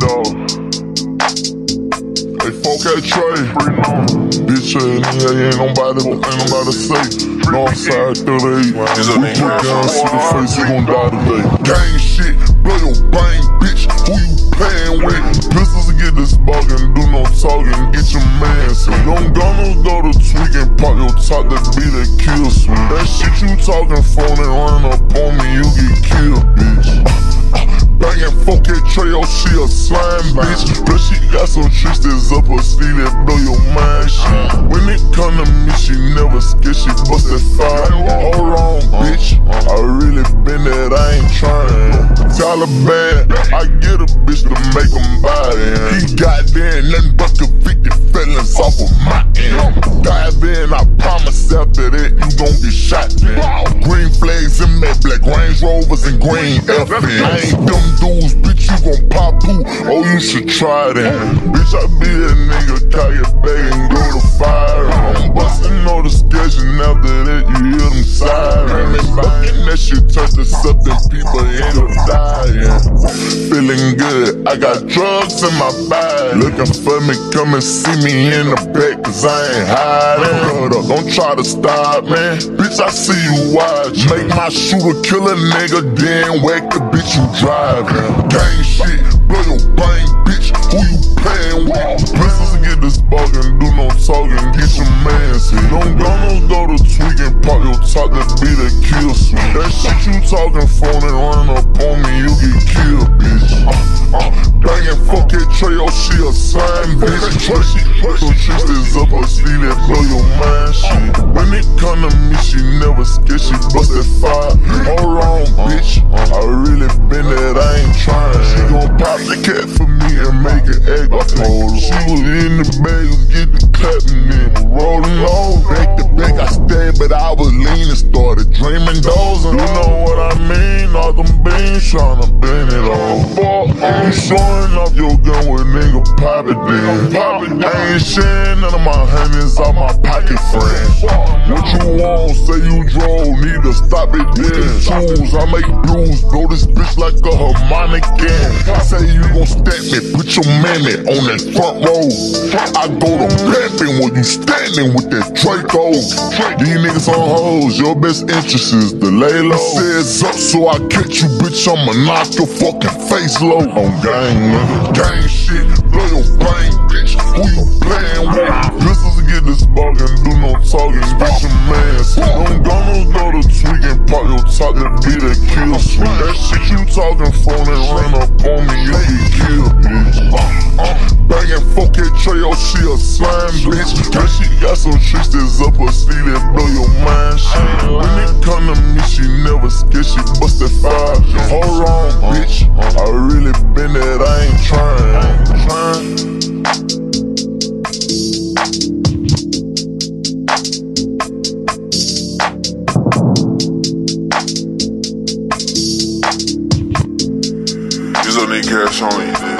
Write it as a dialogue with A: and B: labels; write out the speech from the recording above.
A: Hey, folk at Trey. Bitch, ain't nobody say. Northside 38. We put down, see the face, you gon' die today. Gang shit, blow your brain, bitch. Who you playin' with? Pistols get this buggin', do no talking, get your man. So young gunners go to tweaking, pop your top, that be that kill switch. That shit you talking phone and run up on me, you get killed, bitch. Bangin' folk at Trey, oh she a slime, bitch. Plus she got some tricks that's up her sleeve that blow your mind, shit. When it come to me, she never scared, she bust that fire. Hold on, bitch, I really been that, I ain't trying. Taliban, I get a bitch to make them buy it. He got there nothing but convicted felons off of my end. Dive in, I promise after that you gon' get shot, man. Green flags and matte black Range Rovers and green FN. I ain't them dudes, bitch, you gon' pop poo. Oh, you should try that. Bitch, I be that nigga, call your bag and go to fire. I'm bustin' all the sketch and after that you hear them sirens. And that shit touch to something people end up dying. Feeling good, I got drugs in my bag. Looking for me, come and see me in the back, cause I ain't hiding. Don't try to stop, man. Bitch, I see you watch. Make my shooter kill a nigga, then whack the bitch you driving. Gang shit, blow your brain, bitch. Who you playin' with? Pistols get this buggin', do no talking, get your man. See, don't go to tweaking, pop your top, that be that kill switch. That shit you talking phone and run up on me, you get killed, bitch. Bangin' fuck at Trey, oh she a slime, bitch. She some tricks that's up her sleeve that blow your mind, shit. When it come to me, she never scared, she bust that fire. Hold on, bitch, I really been that, I ain't trying. She gon' pop the cat for me and make it egg up. She was in the bag, was getting clapping in, rolling on. Back to back, I stayed, but I was leaning, started dreaming those. And you know what I mean? All them beans tryna bend it all. You showing off your gun with nigga pop it then. I ain't sharing none of my honeys out my pocket, friend. What you want? Say you drove, need to stop it then. Tools, I make blues, blow this bitch like a harmonic can. Say you gon' stack me, put your mammy on that front row. I go to pimpin' when you standing with that Draco. These niggas on hoes, your best interest is to lay low. Says up so I catch you, bitch, I'ma knock your fucking face low. On gang, nigga, gang shit, blow your brain, bitch. Who you playin' with? Pistols get this buggin', do no talking, get your man. See, them gunners go to tweaking, pop your top, that be that kill switch. That shit you talking phone and run up on me, you get killed, bitch. Bangin' folk at Trey, oh she a slime, bitch. But she got some tricks that's up her sleeve that blow your mind, shit. When it come to me, she never scared, she bust that fire. Hold on, bitch, I really been that, I ain't trying.
B: You just need cash on you,